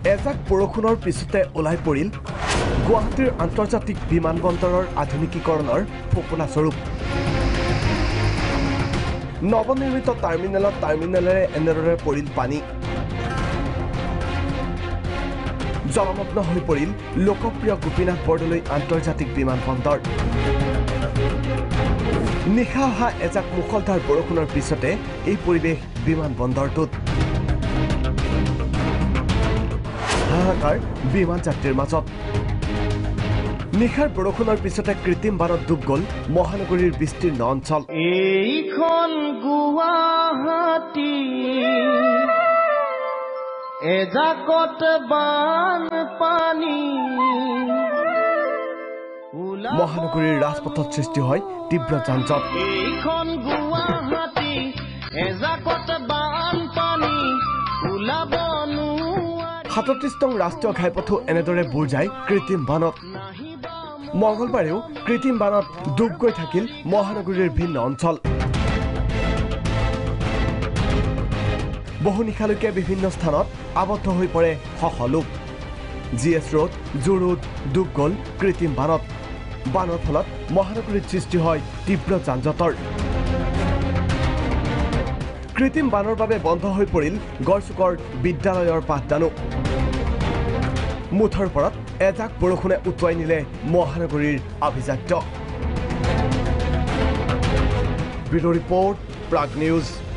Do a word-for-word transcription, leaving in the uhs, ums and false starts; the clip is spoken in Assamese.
এজাক বৰষুণৰ পিছতে ওলাই পৰিল গুৱাহাটীৰ আন্তৰ্জাতিক বিমানবন্দৰৰ আধুনিকীকৰণৰ ফোপোলা স্বৰূপ। নৱনিৰ্মিত টাৰ্মিনেলত টাৰ্মিনেলেৰে এনেদৰে পৰিল পানী। জলমগ্ন হৈ পৰিল লোকপ্ৰিয় গোপীনাথ বৰদলৈ আন্তৰ্জাতিক বিমানবন্দৰ। নিশা অহা এজাক মুখলধাৰ বৰষুণৰ পিছতে এই পৰিৱেশ বিমানবন্দৰটোত। হাহাকাৰ বিমান যাত্ৰীৰ মাজত। নিশাৰ বৰষুণৰ পিছতে কৃত্ৰিম বানত ডুব গ'ল মহানগৰীৰ বিস্তীৰ্ণ অঞ্চল। এইখন গুৱাহাটী এজাকত বানপানী। মহানগৰীৰ ৰাজপথত সৃষ্টি হয় তীব্ৰ যান-জঁট। এইখন গুৱাহাটী এজাকত বানপানী ওলাব সাতত্ৰিশ নং ৰাষ্ট্ৰীয় ঘাইপথো এনেদৰে বুৰ যায় কৃত্ৰিম বানত। মঙলবাৰেও কৃত্ৰিম বানত ডুব গৈ থাকিল মহানগৰীৰ ভিন্ন অঞ্চল। বহু নিশালৈকে বিভিন্ন স্থানত আবদ্ধ হৈ পৰে শশ লোক। G S Road, Zoo Road ডুব গ'ল কৃত্ৰিম বানত। বানৰ ফলত মহানগৰীত সৃষ্টি হয় তীব্ৰ যান-জঁটৰ। কৃত্ৰিম বানৰ বাবে বন্ধ হৈ পৰিল গড়চুকৰ বিদ্যালয়ৰ পাঠদানো। মুঠৰ ওপৰত এজাক বৰষুণে উটুৱাই নিলে মহানগৰীৰ আভিজাত্য। Bureau' report, Prag news.